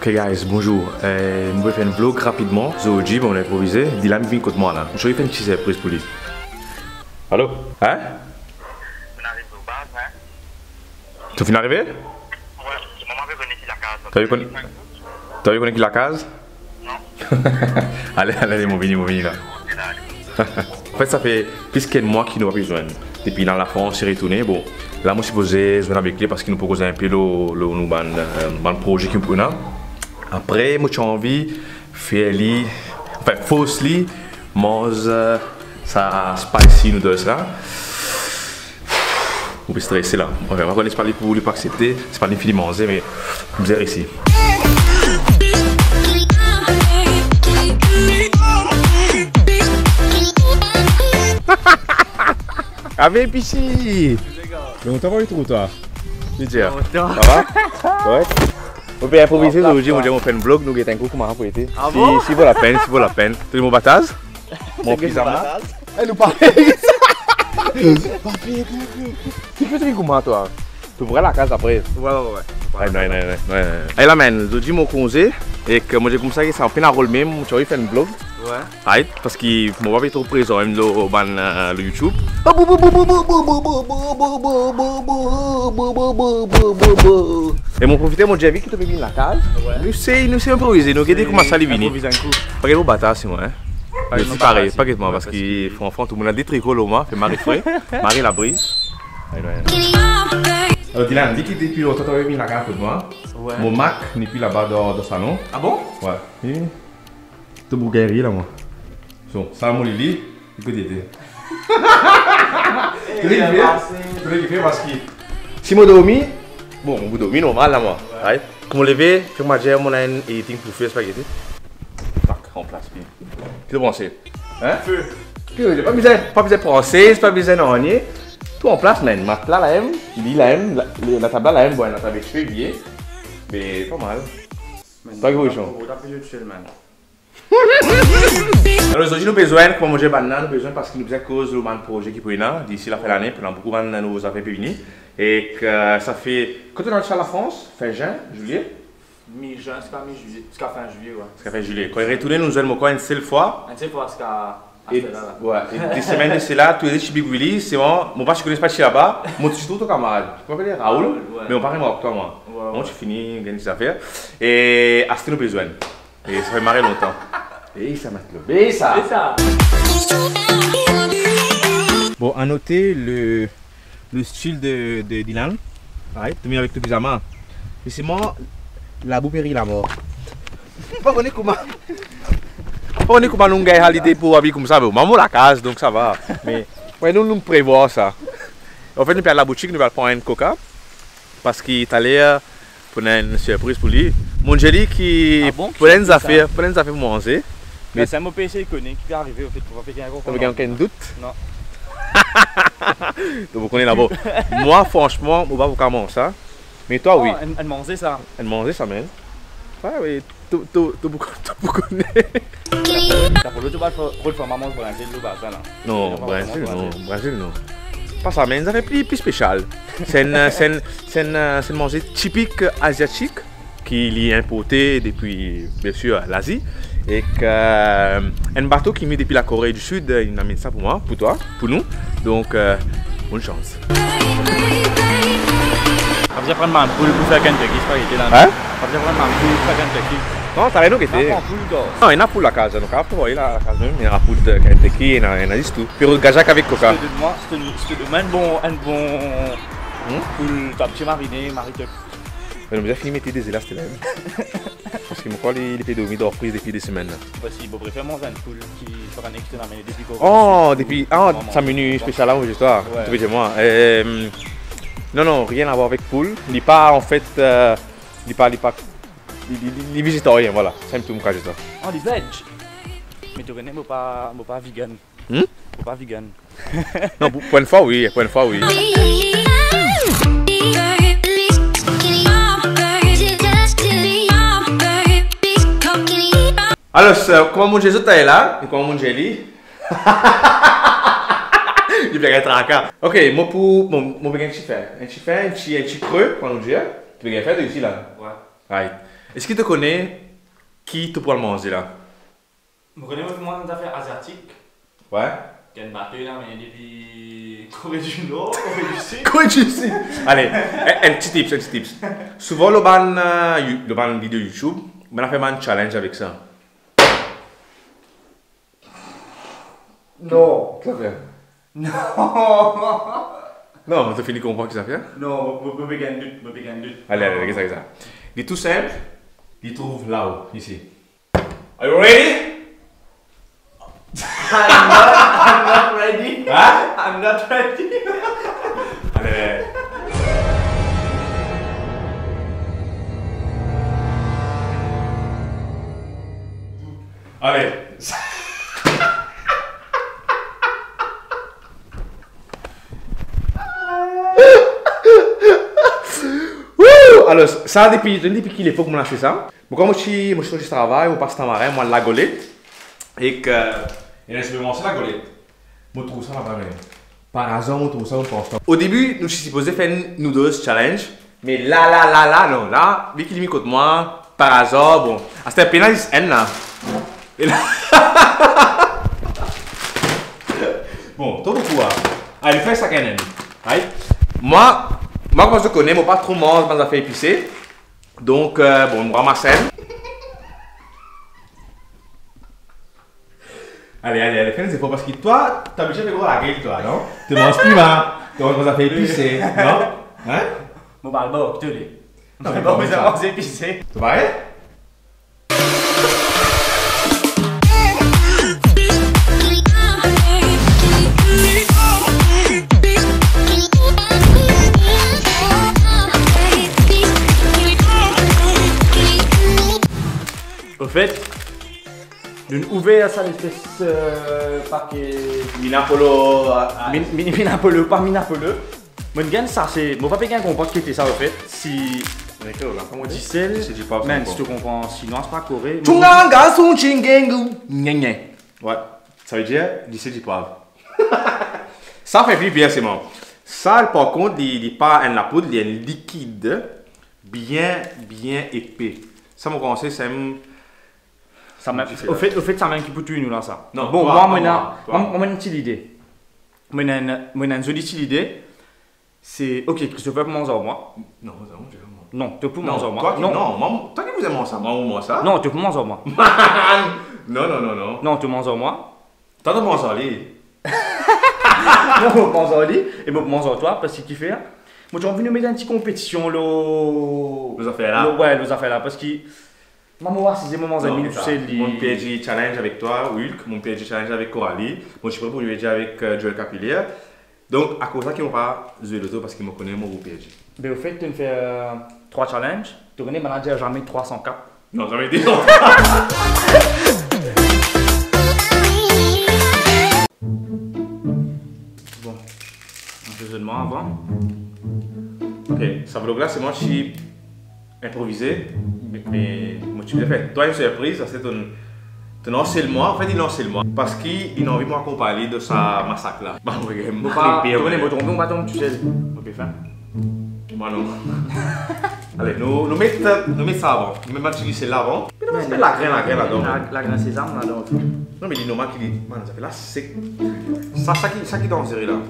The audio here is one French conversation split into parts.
Ok guys, bonjour. Je vais faire un vlog rapidement. Aujourd'hui, on a improvisé. Dylan vient contre moi là. Je vais faire une petite surprise pour lui. Allô? Hein? On arrive au bar, hein? Tu viens d'arriver? Ouais, maman veut connaître la case. Tu as vu connaître la case? Non. allez, mon vini là. En fait, ça fait plus qu'un mois qu'il nous a besoin. Depuis dans la France, il est retourné. Bon, là, je suis posé jouer avec lui parce qu'il nous propose un peu le projet qu'il nous a. Après, moi, j'ai envie de faire lui, enfin, fausse-lui, manger ça spicy noodles là. Vous pouvez stresser là. On va pas parler pour vous, pas accepter. C'est pas une fille de manger, mais vous êtes ici. Avec Pichi! Mais on t'a envoyé trop toi. Ça va? Ouais. On peut improviser aujourd'hui, on va faire un vlog, nous avons un coup comment on peut être. Si vaut la peine, si vaut la peine. Tu veux mon battage? Mon pyjama? Elle nous parle. Tu fais truc comment toi? Tu pourrais la case après? Ouais. Non. Et là, man, je dis mon conseil et que moi j'ai comme ça que ça en fait un rôle même, tu vas faire un vlog. Ouais. Right, parce qu'il m'a pas trop présent même le YouTube. Et mon profiter mon Javi qui te fait venir la case. Nous c'est improviser, nous regardez comment ça lui vient. Pas que nous bâtard c'est moi hein. C'est pareil, pas que moi parce qu'il faut enfant tout le monde a des tricots là, fait Marie frais, Marie la brise. Alors Dylan, dis qu'il depuis longtemps tu avais mis la case pour moi. Mon Mac n'est plus là-bas dans le salon. Ah bon? Ouais. Tu bougarie là moi. So, ça mon Lily, écoute était. Tu l'as fait parce que si je dormi, bon, je dormi normal là moi. Right? Quand je lever, je me dis mon un eating pour faire spaghetti. Tac, en place bien. Qu'est-ce que tu penses? Hein? Feu. J'ai pas besoin de penser, pas besoin de rien. Tout en place, man. Ma là, la M, Lily la M, la table là, la M, bon, la table est bien. Mais pas mal. Pas gros, Jean. Alors aujourd'hui nous avons besoin, comme manger banane, nous avons besoin parce que nous avons cause le projet qui peut venir d'ici la fin de l'année, pendant beaucoup de nos affaires réunies. Et que ça fait, quand on est à la France, fin juin, juillet? Mi-juin, c'est pas mi-juillet, jusqu'à fin juillet, ouais. Jusqu'à fin juillet. Quand il est retourné, nous avons encore une seule fois. Une seule fois jusqu'à là. Ouais, et des semaines de cela, tous les Chibi Willy, c'est bon, mon père je connais pas chez là-bas, moi je suis tout ton camarade. Tu peux appeler Raoul, mais on parle moi avec toi, moi. Bon, tu finis, gagne des affaires. Et à ce que nous avons besoin. Et ça fait marrer longtemps. Et ça m'a levé ça. Bon, à noter le style de Dylan. Ouais, tu mets avec le pyjama. Et c'est moi, la bouperie la mort. Pas connaître comment. Pas connaître comment nous gagnons l'idée pour habiller comme ça. Maman la case, donc ça va. Mais ouais, nous prévoyons ça. En fait, nous allons à la boutique, nous allons prendre un coca. Parce qu'il est allé pour une surprise pour lui. Mon jelly qui plein des affaires pour manger. Mais c'est un mot PC iconique qui est arrivé au fait pour faire quelqu'un aucun doute? Non. Donc vous connaissez là-bas. Moi franchement, je ne vais pas manger ça. Mais toi oui. Elle mangeait ça. Elle mangeait ça même. Ouais oui, tu connais. T'as pour l'autre rôle pour maman Brésil ou pas ça là? Non, Brésil non. Pas ça, mais ça fait plus spécial. C'est une manger typique asiatique qui est importé depuis bien sûr l'Asie. Et un bateau qui met depuis la Corée du Sud, il amène ça pour moi, pour toi, pour nous. Donc, bonne chance. On va prendre ma poule pour faire Kentucky, c'est pas été là. Hein? On va prendre ma poule pour faire Kentucky. Non, t'as rien qui était. Non, il y a pour la case. Donc, après, vous voyez la case même, il y a pour de Kentucky, il y a juste tout. Puis, le gajak avec Coca. C'est un bon poule, t'as un petit mariné, marité. Mais nous avons fini de mettre des élastes là. Parce que moi, il était dormi d'or prise depuis des semaines. Si vous préférez manger une poule qui sera un externe amené depuis quoi? Oh, depuis 5 minutes spécial là, histoire. Tu veux dire moi. Non, rien à voir avec poule. Il n'est pas en fait. Il est végétarien, voilà. C'est un peu mon cas, ça. Oh, des veg. Mais tu connais, pas vegan. Pas vegan. Non, pour une fois, oui. Alors, comment mon Jésus est là? Et comment mon Jelly? Il peut être traquant. Ok, moi pour mon petit faire. Un petit creux, quand on dit. Tu veux faire de ici là? Ouais. Right. Est-ce qu'il te connaît qui te pourra le manger là? Je connais moi des affaires asiatiques. Ouais. Il y a une bateau là, mais depuis Corée du Nord, Corée du Sud. Quoi tu sais? Allez, un petit tips. Souvent, le ban vidéo YouTube, on a fait un challenge avec ça. Non. Qu'est-ce que ça fait? Non. Non, on te fini comprendre ce que ça fait? Non, je vais gagner. Allez, qu'est-ce que ça? Il est tout simple, il trouve là-haut, ici. Are you ready? I'm not ready. Hein? I'm not ready. Allez. Allez. Alors, ça depuis qu'il est faut que je lâche ça. Bon, comme je suis au travail, je passe marin, moi la golette. Et que. Et là, je vais manger la golette. Je trouve ça là-bas. Par hasard, je trouve ça un pense. Au début, nous sommes supposés faire une noodles challenge. Mais là, non. Là, vu qu'il est mis contre moi, par hasard, bon. Ah, c'était un pénaliste N là. Et là. Bon, toi pourquoi? Allez, fais ça quand même. Moi, quand je te connais, moi pas trop mange dans les affaires épicées. Donc, bon, on ramasse. Allez, fais des efforts parce que toi, t'as obligé de faire la gueule, toi, non? Tu manges plus, hein? Tu manges dans les affaires épicées, non? Hein? Je parle pas, tu l'es. Non, Je mais vais pas comment vous ça? avoir épicé. Tu pareil? Au fait, d'une ouvert ça l'espèce paquet Minapolo. Minapolo, pas Minapolo. Mon gain ça c'est mon papa gain comprend ce qui était ça au fait. Si Comment on dit? Dicel, C'est du pas. man, si tu comprends chinois, c'est pas Corée. Chunganga son chingengu. Ouais, ça veut dire lycée du poivre. Ça fait plus bien, c'est bon. Ça, par contre, il n'est pas un la poudre, il est un liquide bien épais. Ça, mon conseil, c'est Ça m'a au fait ça m'a qui pour nous là ça. Non, bon, toi, moi toi. j'ai une petite idée. Moi j'ai une jolie petite idée. C'est OK, Christopher pour manger moi. Non, non, je vais manger. Non, tu peux Non, manger moi. toi, toi qui vous aimez ça, moi ça. Non, tu peux manger moi. Non. Non, tu manges moi. T'as de manger aller. Non, je mange lui et je mange toi parce qu'il kiffe. Moi j'ai envie de mettre une petite compétition là. Vous affaires là. Ouais, les affaires là parce que maman si c'est mon ami tu sais mon PG challenge avec toi, Hulk, mon PG challenge avec Coralie, moi je suis prêt pour lui aider avec Joel Capillaire. Donc à cause de ça qu'ils m'ont pas joué l'auto parce qu'ils me connaissent mon PG. Mais au fait tu me fais 3 challenges, tu connais manager jamais 304. Non, jamais dit non. Bon, un raisonnement avant. Ok, ça veut dire que c'est moi qui suis improvisé, mais moi tu l'as fait. Toi une surprise, ça c'est ton ancien moi, en fait il lance le moi parce qu'il a envie de m'accompagner de sa massacre là. Bah on va Tu connais mon tombon, pas tomber, tu sais. Ok, fin. Moi non. Allez, nous mettons ça avant. Nous mettons celle-là avant. Mais la graine là-dedans. La graine sésame là-dedans. Non mais il est normal qu'il dit, man, ça fait là sec. Ça qui est dangereux là.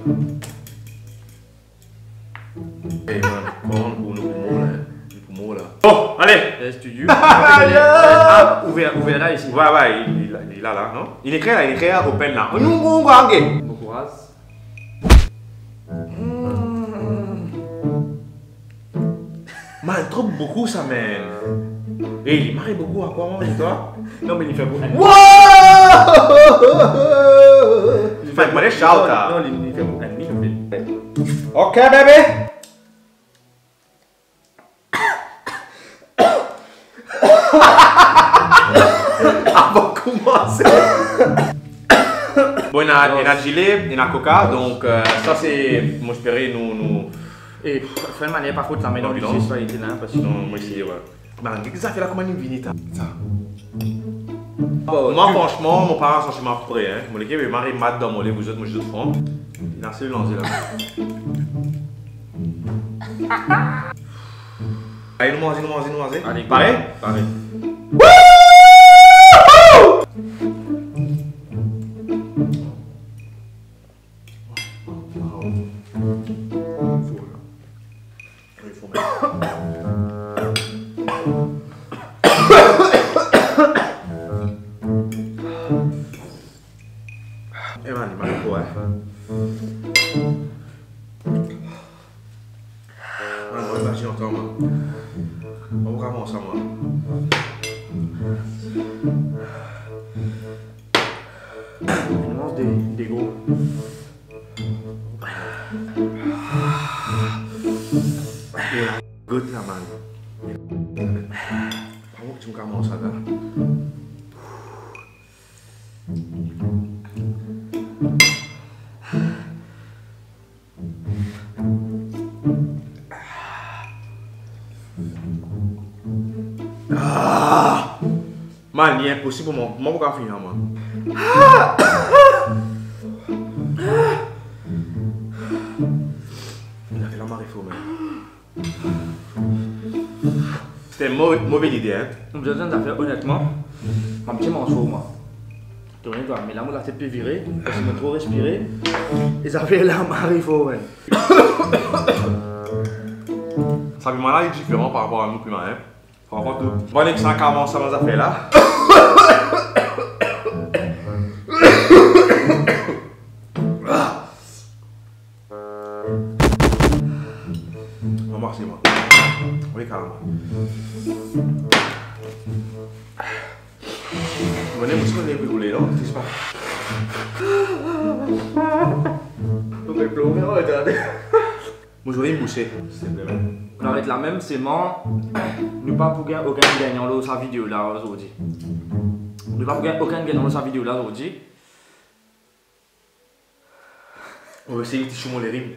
Eh man, prends pour nos poumons là. Oh, allez. Studio. Ah, ouvert là ici. Ouais, il est là, non? Il écrit là, open là. Bon courage. Man, trop beaucoup ça, man. Et il marie beaucoup à quoi, moi, toi? Non, mais il fait beaucoup. Wow! Il fait mal shout là. Non, il fait beaucoup ennemi, Ok, bébé. Avant de commencer. Bon, il y a gilet, il y a coca, donc ça c'est, moi j'espérais nous. Et de manière pas faute, ça met dans le Non. c'est pas évident parce que Non, moi ici, ouais. Man, qu'est-ce que ça fait là, comment il vient ça? Moi, franchement, mon parent sont chez moi près, hein. Mon équipe est marié mat dans mon lit, vous êtes, moi je suis de front. Il a assez lancé là. Allez, nous manger. Allez, Pareil? Pareil. Eh man, il m'a fait quoi, hein? Man, moi, imagine encore, man. On va vraiment ça, man. On mange des gros. Good, là, man. Vraiment que tu me commences ça, là. Man, il est impossible pour moi. Moi, je peux pas finir, man. Il a fait la marée faux, man. C'était une mauvaise idée, hein. On me besoin d'affaires, honnêtement. Un petit manchot, moi. Tu rien toi, mais là, moi, la tête peut virer. Parce que je trop respiré. Et ça fait la marée faux, man. Ça fait mal, il est différent par rapport à nous, plus hein. Par rapport à tout. Bon, les 100 commencent à nos affaires là. Merci, moi. Oui, carrément. Venez, vous savez, vous voulez, non? C'est pas. Donc, le plomb, regardez. Moi, je voulais me boucher. On arrête la même, c'est moi. Nous pas pour gagner aucun gagnant dans sa vidéo là aujourd'hui. Nous pas pour gagner aucun gagnant dans sa vidéo là aujourd'hui. On va essayer de toucher les rimes.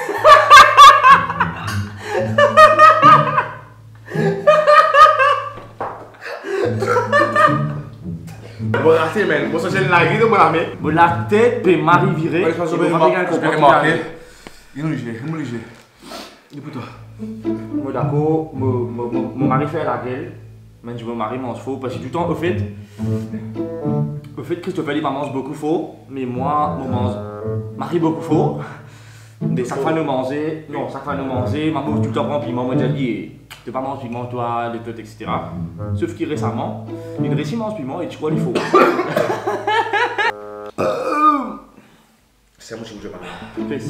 Bon, raté, man. Bon, ça, c'est une laguille de mon ami. Bon, la tête peut m'arriver virer. Ouais, je pense que je vais remarquer. Il est léger, il est léger. Il est pour toi. Moi, d'accord, mon mari fait la gueule. Mais je me marie mange faux parce que tout le temps, au fait, Christophe, il mange beaucoup faux. Mais moi, je mange marie beaucoup faux. Mais chaque fois nous manger, non, chaque fois nous manger, maman tout le temps prend piment, moi j'ai dit, tu vas manger piment, toi, les têtes, etc. Sauf que récemment, il réussit mange piment et tu crois qu'il faut. C'est moi qui vous parle. Chris.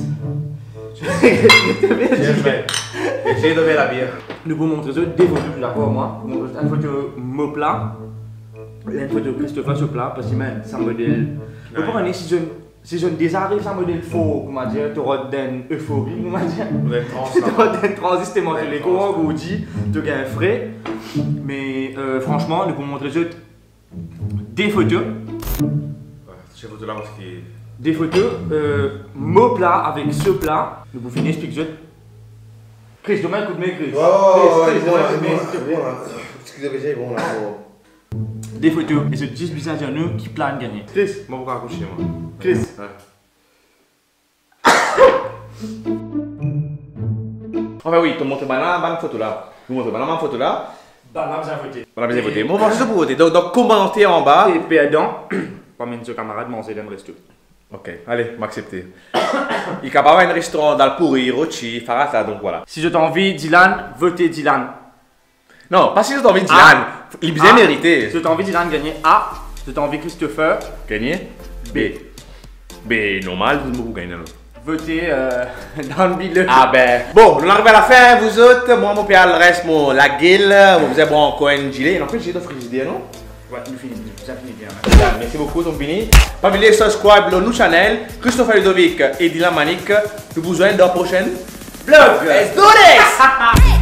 J'ai donné la bière. Nous vous montrer des photos, je suis d'accord, moi. Une photo me plat, une photo de Christophe ce plat, parce que même, c'est un modèle. Vous comprenez, si je ne désarrive, c'est un modèle faux, comment dire, tu auras une euphorie, comment dire. Tu auras une transit, tu manges les courants, vous dit, tu gagnes frais. Mais franchement, nous vous montrer des photos. Ces photos là parce que. Des photos, mon plat avec ce plat. Nous vous finissons expliquer. Chris, demain, écoute mes Chris. Excusez-moi, j'ai bon là. Des photos, et c'est 10 visages à nous qui planent gagner. Chris, moi, vous accoucher, moi. Chris. Enfin, oui, tu montres la bonne photo là. Vous montrez la bonne photo là. Bah, on a bien voté. On a bien voté. Bon, c'est ça pour voter. Donc, commentez en bas. Et perdant, pas même ce camarade, mais on s'est d'un resto. Ok, allez, m'accepter. Il y a pas un restaurant dans le pourri, Rochi, Farata, donc voilà. Si je t'envie Dylan, votez Dylan. Non, pas si je t'envie Dylan. Il bien mérité. Si je t'envie Dylan, gagner A. Si je t'envie Christopher, Gagner B. B, normal, vous gagnez. Votez dans le milieu. Ah ben. Bon, on arrive à la fin, vous autres. Moi, mon père, le reste, mon la gueule. Vous avez bon encore un gilet. En fait, j'ai d'autres frigidaires, non? Ouais, nous finissons bien. Merci beaucoup, donc fini. Pas oublier de subscribe à notre channel. Christopher Ludovic et Dylan Manik. Nous vous rejoignons dans le prochain vlog. Let's do this!